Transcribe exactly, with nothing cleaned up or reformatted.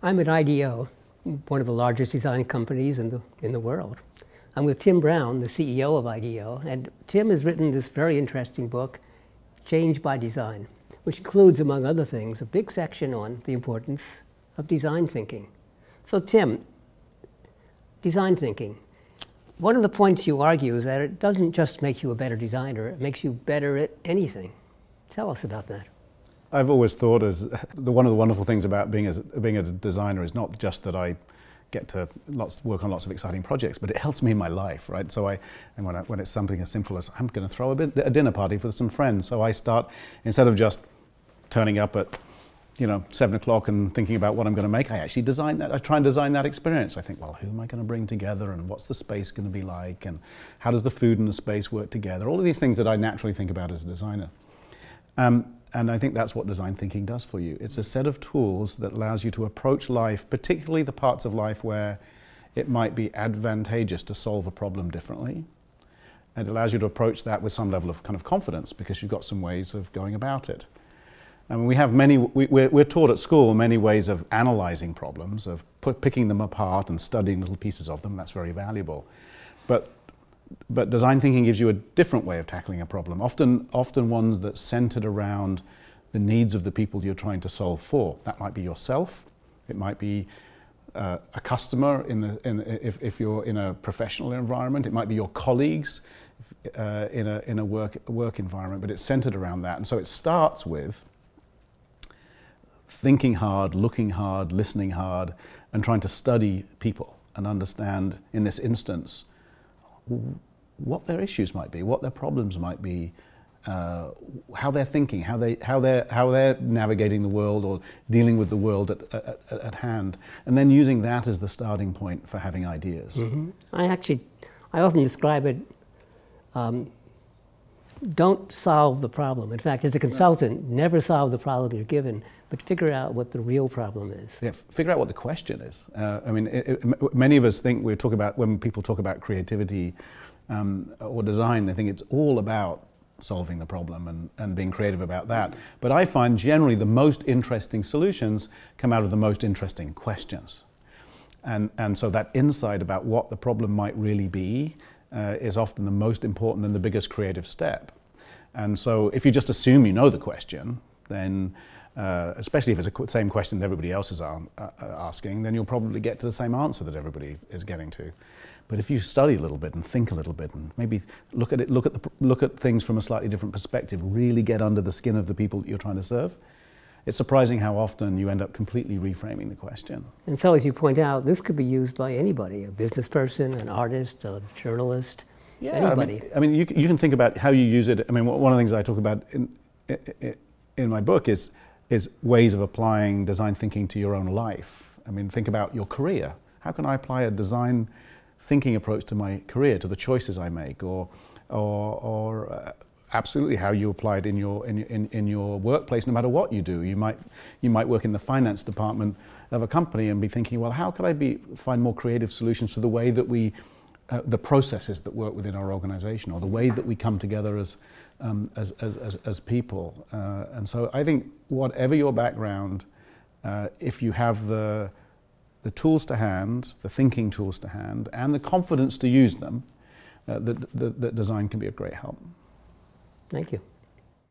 I'm at I D O, one of the largest design companies in the, in the world. I'm with Tim Brown, the C E O of I D O, and Tim has written this very interesting book, Change by Design, which includes, among other things, a big section on the importance of design thinking. So Tim, design thinking. One of the points you argue is that it doesn't just make you a better designer, it makes you better at anything. Tell us about that. I've always thought as the, one of the wonderful things about being, as, being a designer is not just that I get to lots, work on lots of exciting projects, but it helps me in my life, right? So I, and when, I, when it's something as simple as I'm going to throw a, bit, a dinner party for some friends, so I start, instead of just turning up at you know, seven o'clock and thinking about what I'm going to make, I actually design that. I try and design that experience. I think, well, who am I going to bring together, and what's the space going to be like, and how does the food and the space work together? All of these things that I naturally think about as a designer. Um, and I think that's what design thinking does for you. It's a set of tools that allows you to approach life, particularly the parts of life where it might be advantageous to solve a problem differently. And it allows you to approach that with some level of kind of confidence, because you've got some ways of going about it. And we have many, we, we're, we're taught at school many ways of analyzing problems, of put, picking them apart and studying little pieces of them. That's very valuable. But, but design thinking gives you a different way of tackling a problem, often, often one that's centered around the needs of the people you're trying to solve for. That might be yourself, it might be uh, a customer in the, in, if, if you're in a professional environment, it might be your colleagues uh, in, a, in a work, work environment, but it's centered around that. And so it starts with thinking hard, looking hard, listening hard, and trying to study people and understand, in this instance, what their issues might be, what their problems might be, uh, how they're thinking, how, they, how, they're, how they're navigating the world or dealing with the world at, at, at hand, and then using that as the starting point for having ideas. Mm-hmm. I actually, I often describe it, um, don't solve the problem. In fact, as a consultant, never solve the problem you're given, but figure out what the real problem is. Yeah, figure out what the question is. Uh, I mean, it, it, many of us think we talk about, when people talk about creativity um, or design, they think it's all about solving the problem and, and being creative about that. But I find generally the most interesting solutions come out of the most interesting questions. And, and so that insight about what the problem might really be uh, is often the most important and the biggest creative step. And so if you just assume you know the question, then Uh, especially if it's the same question that everybody else is uh, asking, then you'll probably get to the same answer that everybody is getting to. But if you study a little bit and think a little bit and maybe look at it, look at the, look at things from a slightly different perspective, really get under the skin of the people that you're trying to serve, it's surprising how often you end up completely reframing the question. And so, as you point out, this could be used by anybody, a business person, an artist, a journalist, yeah, anybody. I mean, I mean you, you can think about how you use it. I mean, one of the things I talk about in, in, in my book is is ways of applying design thinking to your own life. I mean, think about your career. How can I apply a design thinking approach to my career, to the choices I make, or, or, or uh, absolutely how you apply it in your, in, in, in your workplace, no matter what you do. You might, you might work in the finance department of a company and be thinking, well, how could I be, find more creative solutions to the way that we, uh, the processes that work within our organization, or the way that we come together as Um, as, as, as, as people. Uh, and so I think whatever your background, uh, if you have the, the tools to hand, the thinking tools to hand, and the confidence to use them, uh, that, that, that design can be of great help. Thank you.